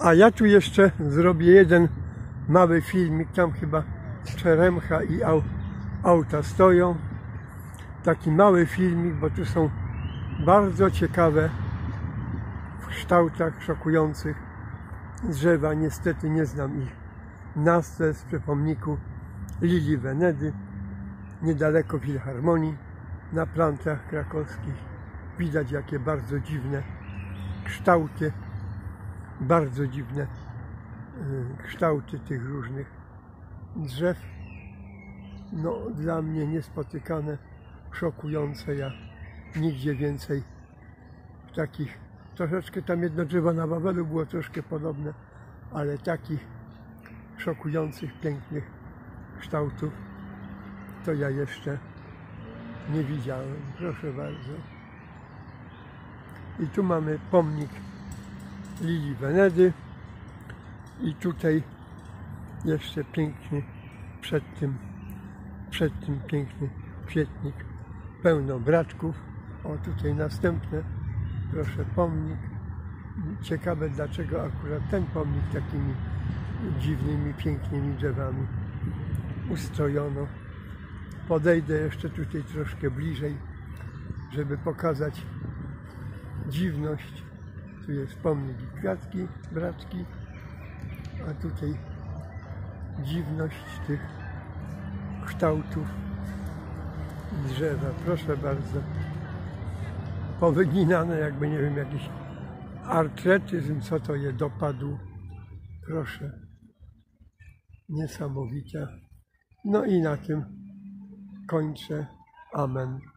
A ja tu jeszcze zrobię jeden mały filmik, tam chyba Czeremcha i auta stoją. Taki mały filmik, bo tu są bardzo ciekawe w kształtach szokujących drzewa. Niestety nie znam ich nazw. To jest przy pomniku Lilii Venedy, niedaleko Filharmonii, na plantach krakowskich. Widać jakie bardzo dziwne kształty, bardzo dziwne kształty tych różnych drzew. No, dla mnie niespotykane, szokujące. Ja nigdzie więcej takich, troszeczkę tam jedno drzewo na Wawelu było troszkę podobne, ale takich szokujących, pięknych kształtów to ja jeszcze nie widziałem. Proszę bardzo. I tu mamy pomnik Lilii Venedy i tutaj jeszcze piękny przed tym piękny kwietnik, pełno braczków. O, tutaj następne, proszę, pomnik. Ciekawe, dlaczego akurat ten pomnik takimi dziwnymi, pięknymi drzewami ustrojono. Podejdę jeszcze tutaj troszkę bliżej, żeby pokazać dziwność. Tu jest pomnik i kwiatki, braczki, a tutaj dziwność tych kształtów drzewa. Proszę bardzo. Powyginane, jakby nie wiem, jakiś artretyzm, co to je dopadł. Proszę. Niesamowite. No i na tym kończę. Amen.